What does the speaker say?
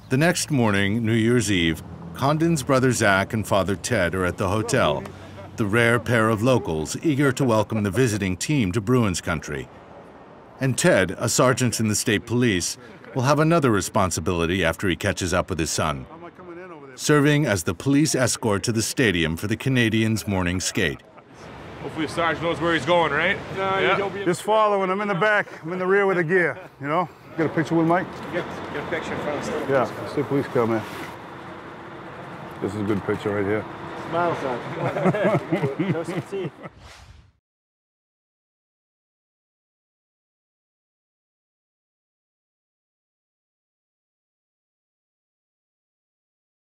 The next morning, New Year's Eve, Condon's brother Zach and father Ted are at the hotel, the rare pair of locals eager to welcome the visiting team to Bruins country. And Ted, a sergeant in the state police, will have another responsibility after he catches up with his son, serving as the police escort to the stadium for the Canadiens' morning skate. Hopefully the sergeant knows where he's going, right? No, yeah. Just following. I'm in the back. I'm in the rear with the gear, you know? Get a picture with Mike? Get a picture in front of the state police car. Yeah, state police car, man. This is a good picture right here. Smile, son. No succeed.